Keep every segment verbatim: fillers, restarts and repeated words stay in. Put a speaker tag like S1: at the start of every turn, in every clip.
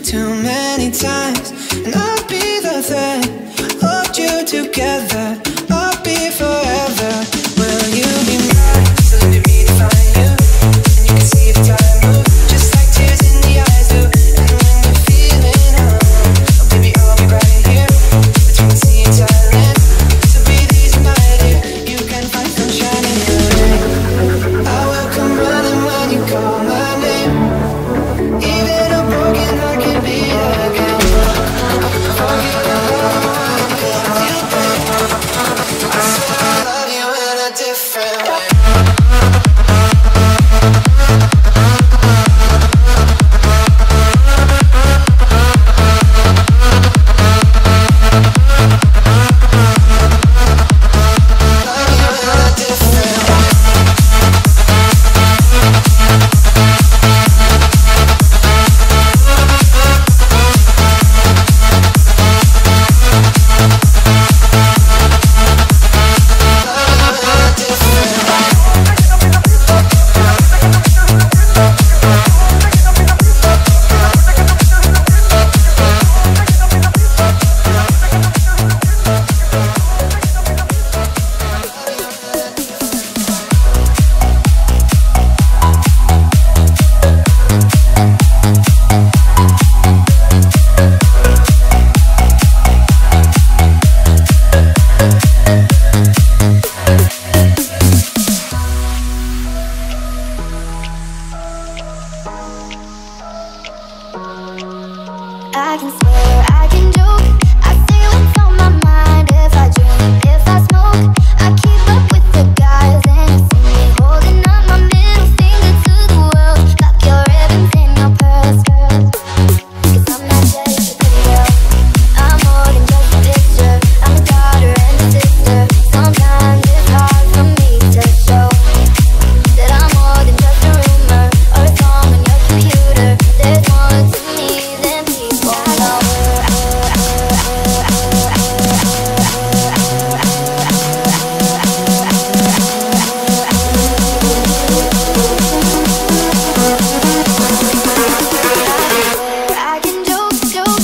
S1: too many times, and I'll be the thread, hold you together, I'll be forever. Will you be mine? So let me redefine you, and you can see the time move, just like tears in the eyes do. And when you're feeling home, oh baby, I'll be right here, between sea and silent. So breathe easy, my dear, you can find sunshine in your rain. I will come running when you call my name. Even a broken heart can beat again. Forget about you, babe. I swear I love you in a different way.
S2: I can swear, I can joke, I say what's on my mind. If I drink, if I smoke, I keep up with the guys. And you see me holding up my middle finger to the world. Got your ribbons in your purse, girl. Cause I'm not just a pretty girl, I'm more than just a picture. I'm a daughter and a sister. Sometimes it's hard for me to show that I'm more than just a rumor or a song on your computer. There's more to me than people know. I can joke, joke.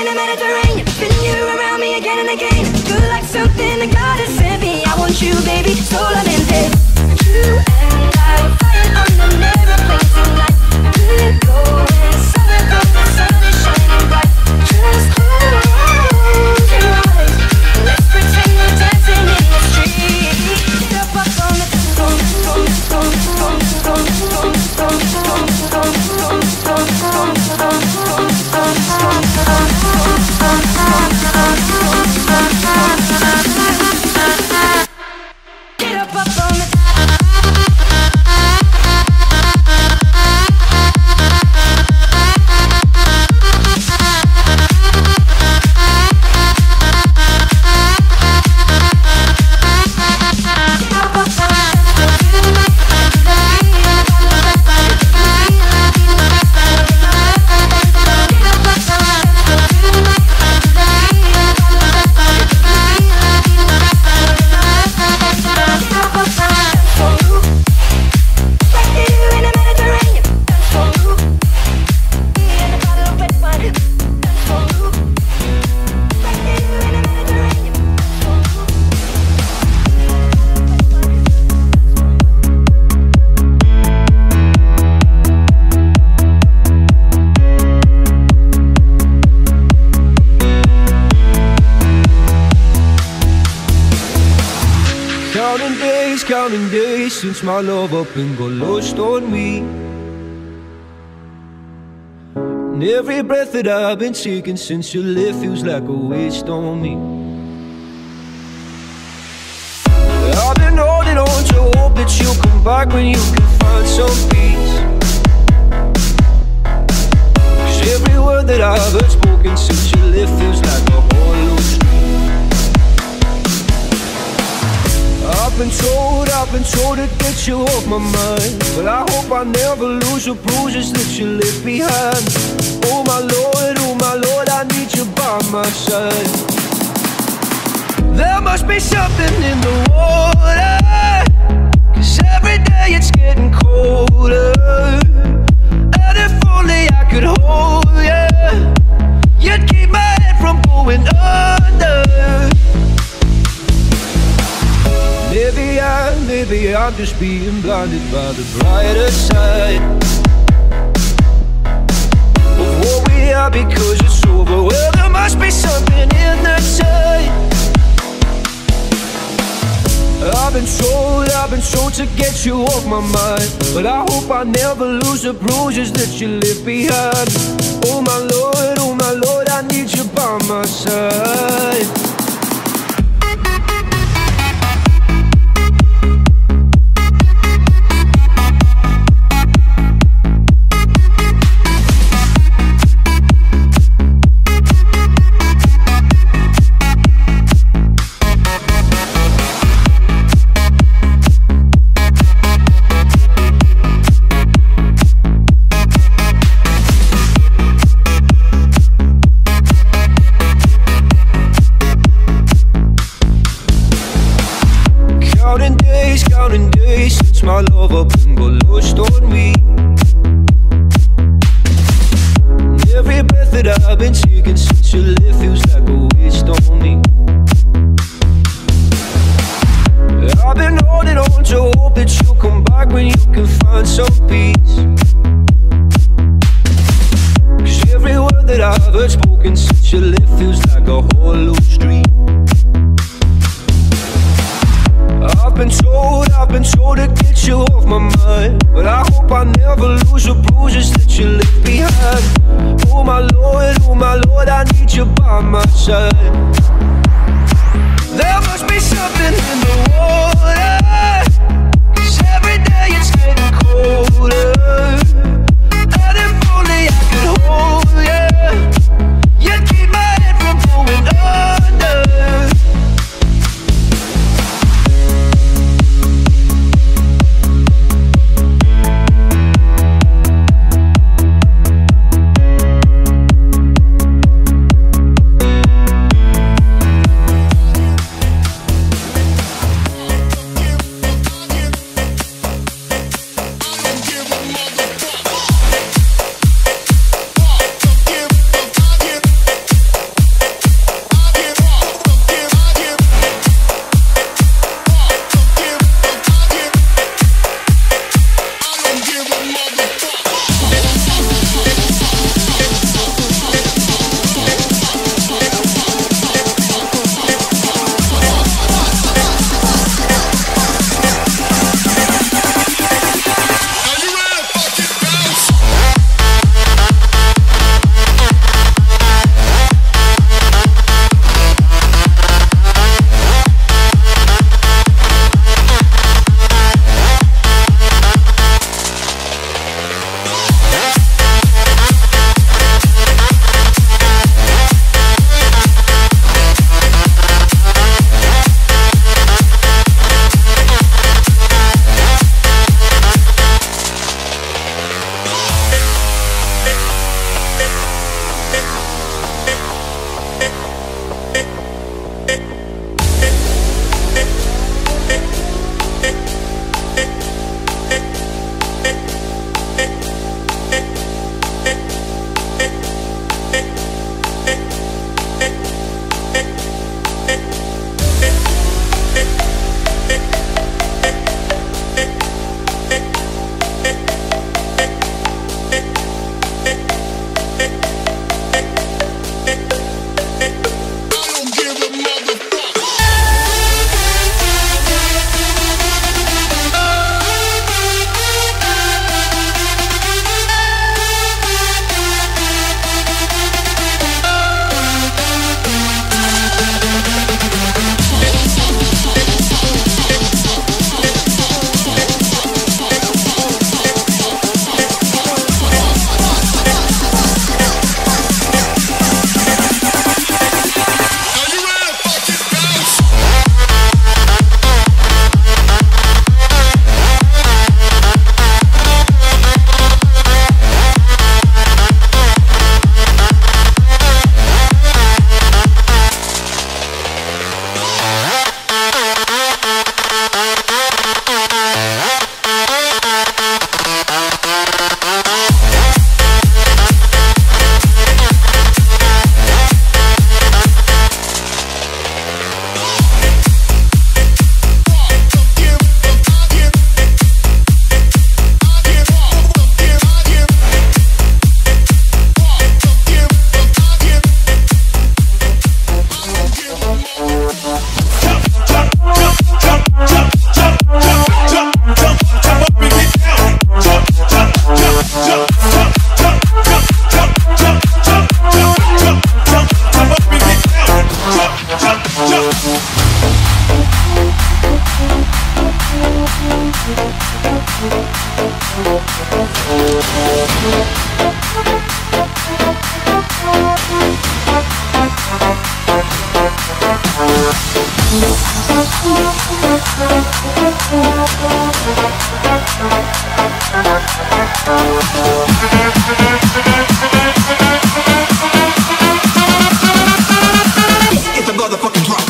S3: the Mediterranean, spin you around me again and again. Feel like something that God has sent me. I want you, baby, solamente. You and I flying on an aeroplane tonight. We're going somewhere 'cause the sun is shining bright. Just close your eyes, let's pretend we're dancing in the street. Get up, up on the dance floor, dance floor, dance floor, dance floor, dance floor, dance floor, dance floor, dance floor, dance floor, dance floor, dance floor, dance floor. Get up, up on the
S4: counting days since my love up and got lost on me. And every breath that I've been taking since you left feels like a waste on me. I've been holding on to hope that you'll come back when you can find some peace. 'Cause every word that I've heard spoken since you left feels like a hollow street. I've been told, I've been told to get you off my mind, but I hope I never lose the bruises that you left behind. Oh my Lord, oh my Lord, I need you by my side. There must be something in the water, 'cause every day it's getting colder. And if only I could hold you, you'd keep my head from going under. Maybe I, maybe I'm just being blinded by the brighter side of what we are, because it's over. Well, there must be something in the tide. I've been told, I've been told to get you off my mind, but I hope I never lose the bruises that you left behind. Oh my Lord, oh my Lord, I need you by my side. My love up and got lost on me. And every breath that I've been taking since you left feels like a waste on me. I've been holding on to hope that you'll come back when you can find some peace. 'Cause every word that I've heard spoken since you left feels like a hollow street. I've been told, I've been told to get you off my mind, but I hope I never lose the bruises that you left behind. Oh my Lord, oh my Lord, I need you by my side. There must be something in the water, 'cause every day it's getting colder. And if only I could hold you, you'd keep my head from going under. Get the motherfucking drop.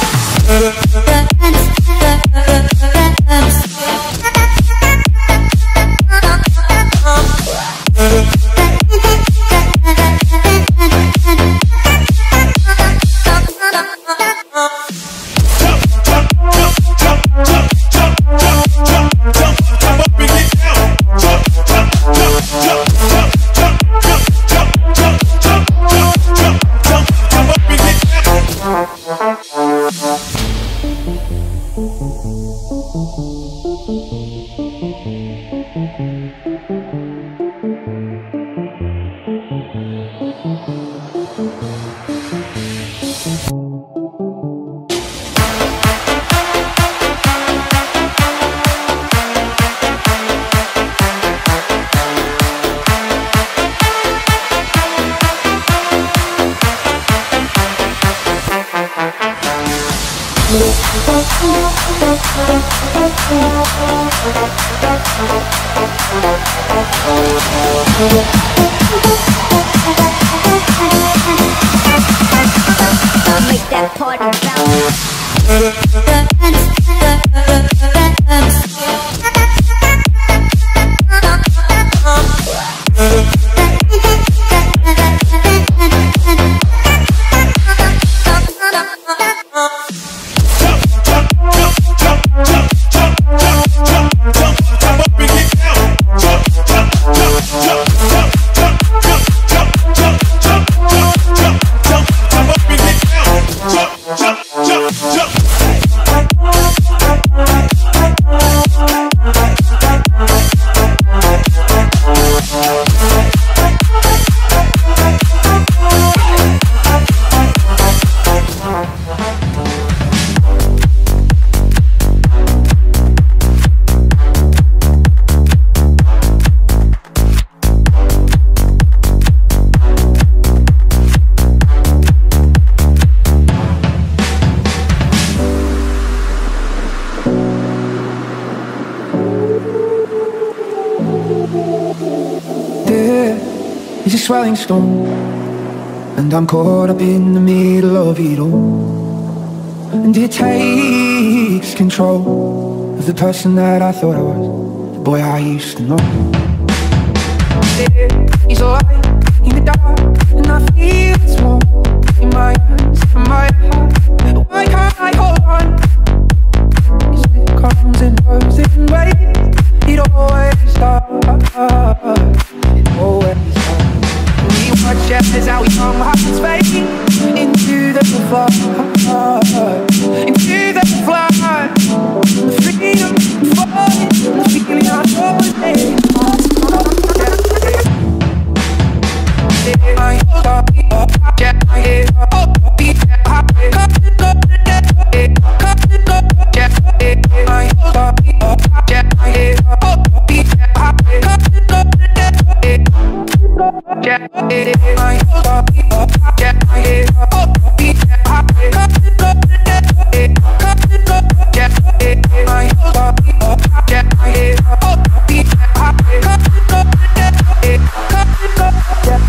S3: Make that party bounce.
S1: Is a swelling storm, and I'm caught up in the middle of it all. And it takes control of the person that I thought I was, the boy I used to know. He's alive in the dark, and I feel it's warm in my hands and my heart. Why can't I hold on? 'Cause it comes and goes in waves. It always does. It always does. We watch as our young hearts fade into the flood, into the flood. The freedom falling, the feeling I know is there. I hold on, yeah, I hear, oh, beat, come and go, come and go, yeah, I hold on, yeah, I hear, oh, beat, come and go, yeah, I hold on, yeah, I hear, oh, beat, come and go, come and go, yeah, I hold on, yeah, I hear, oh, beat, come and go, come and go, yeah.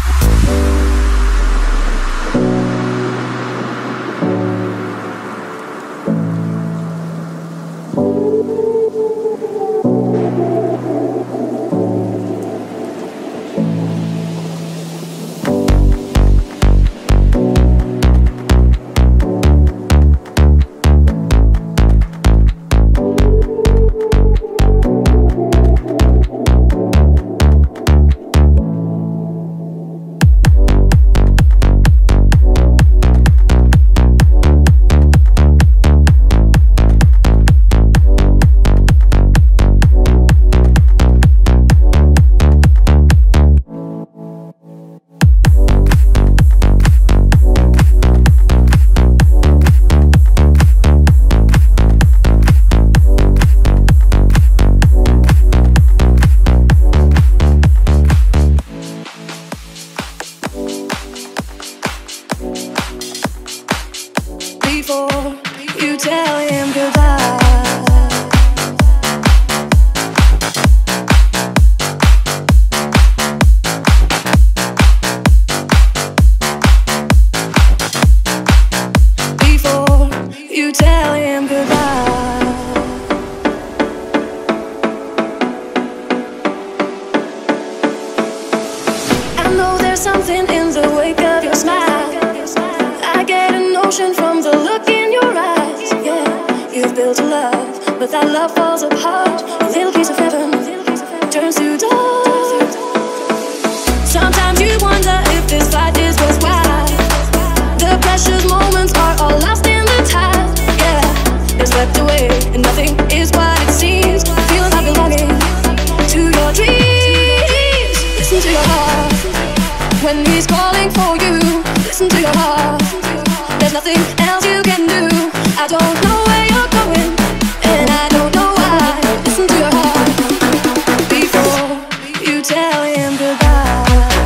S3: Before you tell him goodbye, emotion from the look in your eyes. Yeah, you've built a love, but that love falls apart. A little piece of heaven turns to dust. Sometimes you wonder if this fight is worthwhile. The precious moments are all lost in the tide. Yeah, they're swept away, and nothing is what it seems. Feeling like belonging to your dreams. Listen to your heart when he's calling for you. Listen to your heart. There's nothing else you can do. I don't know where you're going, and I don't know why. Listen to your heart before you tell him goodbye.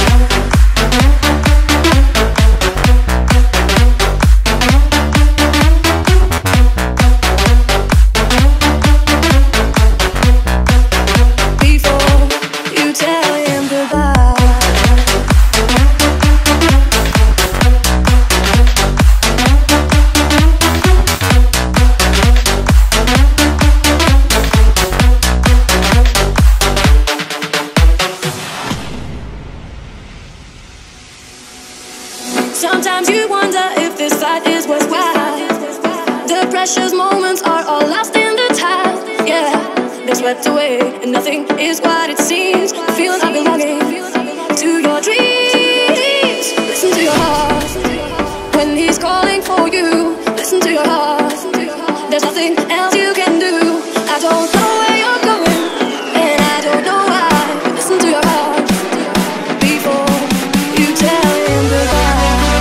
S3: Sometimes you wonder if this fight is worthwhile. The precious moments are all lost in the tide. Yeah, they're swept away, and nothing is what it seems. The feeling of belonging to your dreams. Listen to your heart when he's calling for you. Listen to your heart. There's nothing else you can do. I don't know where you're going, and I don't know why. Listen to your heart before you tell him goodbye.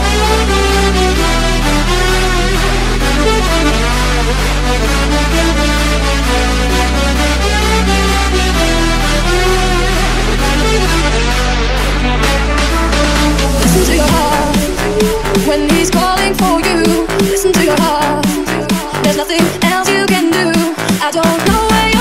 S3: Listen to your heart when he's calling for you. Listen to your heart. There's nothing else you can do. I don't know where you're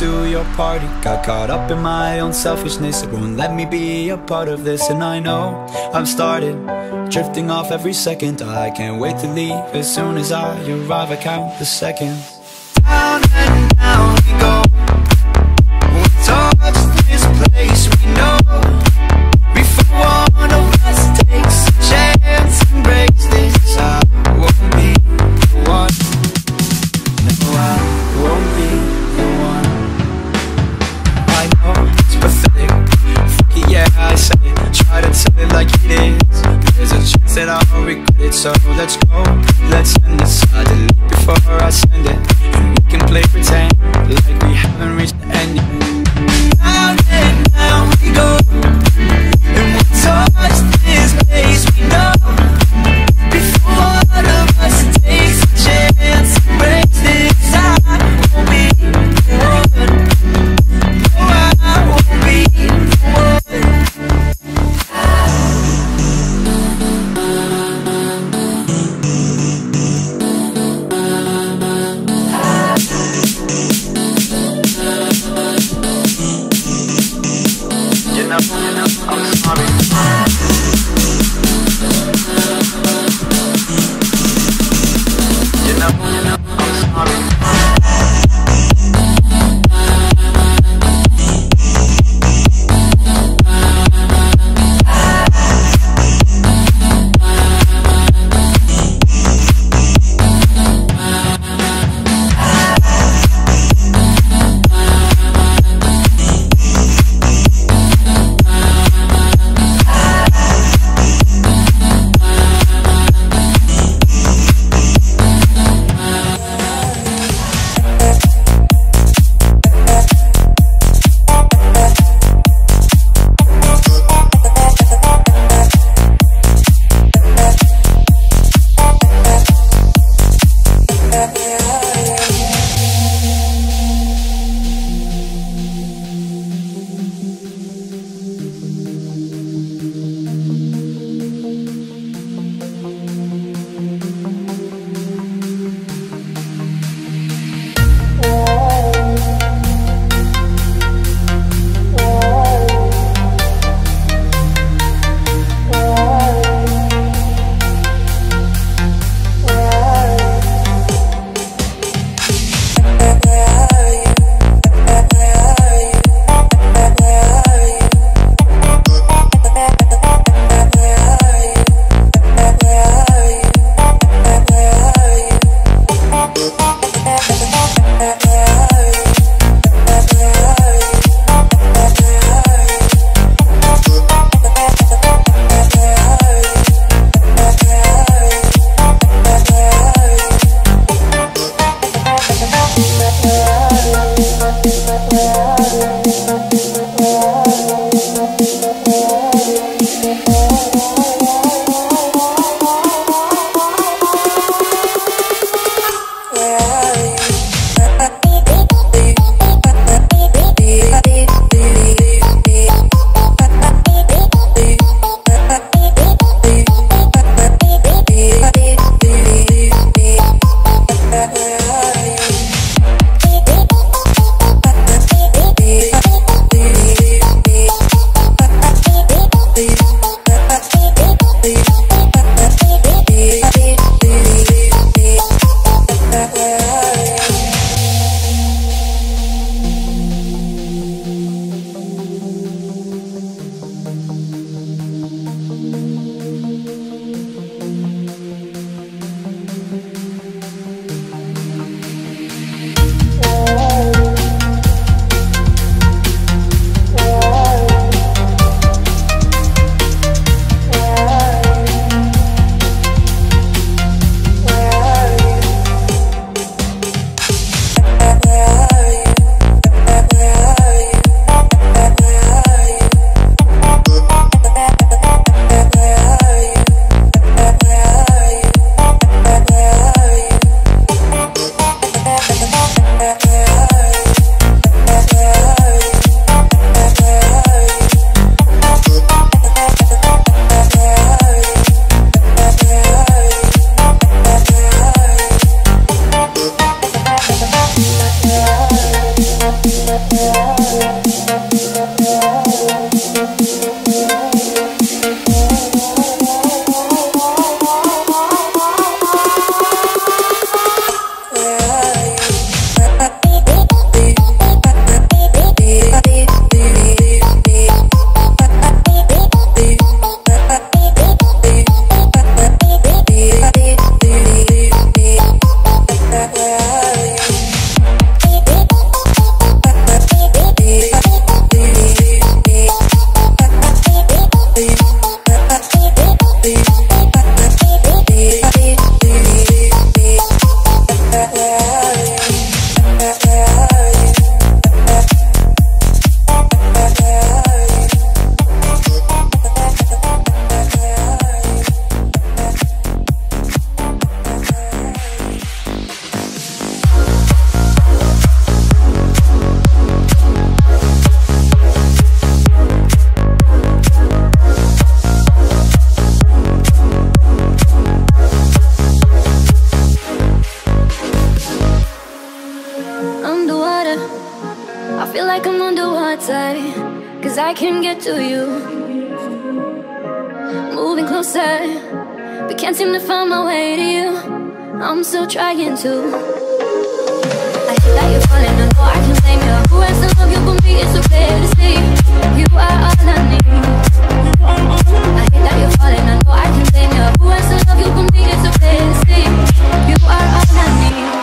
S5: to your party. Got caught up in my own selfishness, it won't let me be a part of this. And I know I've started drifting off every second. I can't wait to leave as soon as I arrive. I count the seconds. Down and down we go. We touch this place we know. Before one of us takes a chance and breaks this, I won't be the one. No, I won't be the one. I know it's pathetic. Fuck it, yeah, I say it. Try to tell it like it is. There's a chance that I'll regret it. So let's go, let's end this. I delete before I send it, and we can play pretend like we haven't reached the end yet. Down and down we go, and we'll touch this place we know. Before one of us takes a chance and breaks this, I won't be the one. No, I won't be the one.
S3: tight, cause I can't get to you. Moving closer, but can't seem to find my way to you. I'm still trying to. I hate that you're falling, I know I can blame you. Who has to love you but me? It's so clear to see. You are all I need. I hate that you're falling, I know I can blame you. Who has to love you but me? It's so clear to see. You are all I need.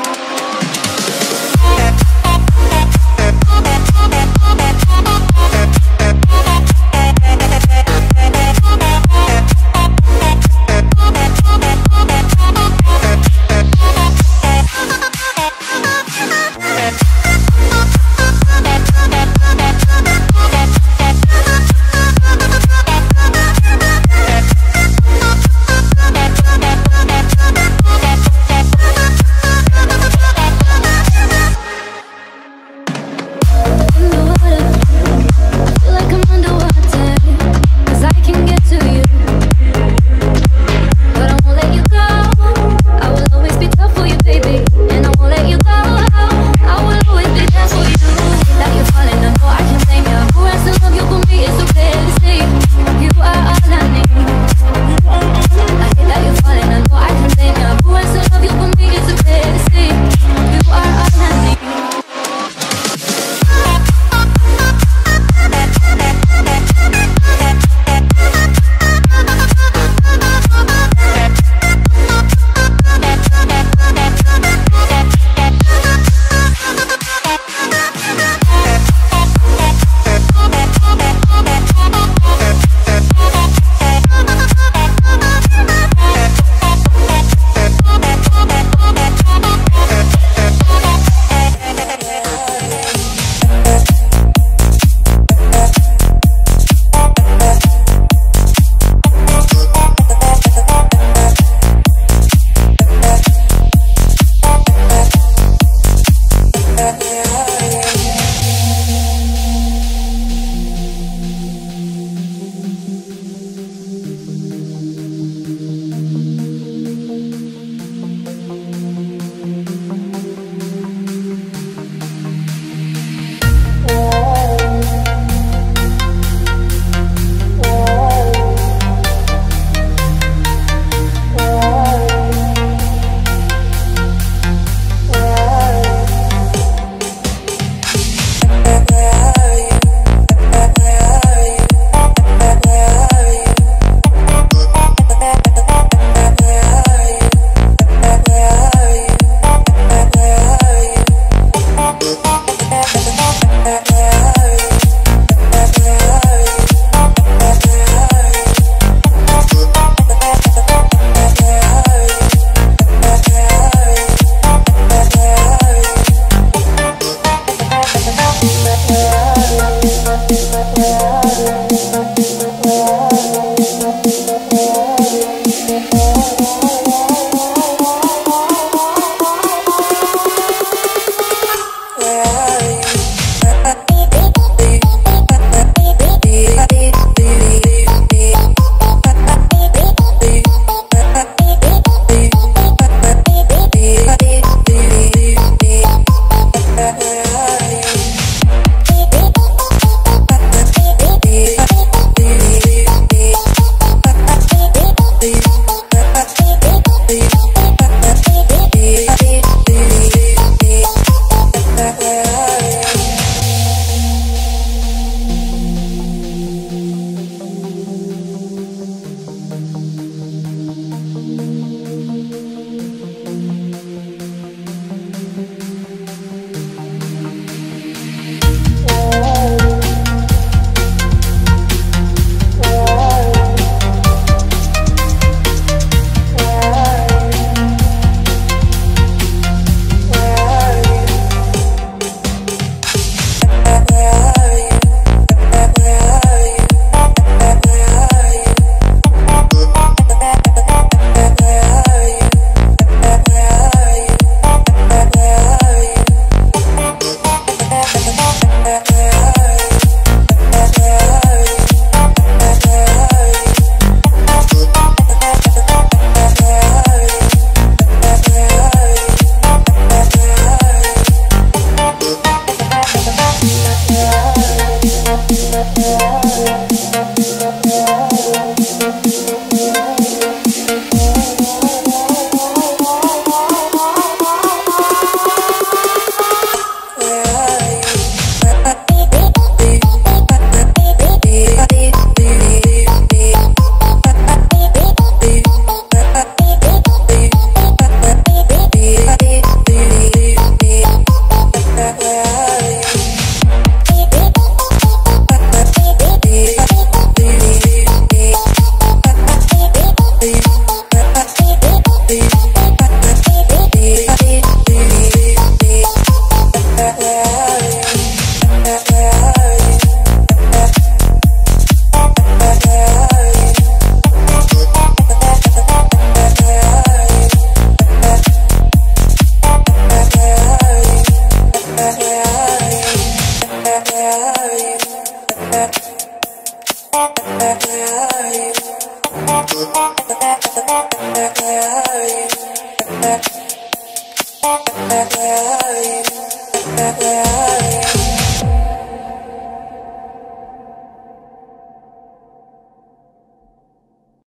S1: Where are you? Where are you?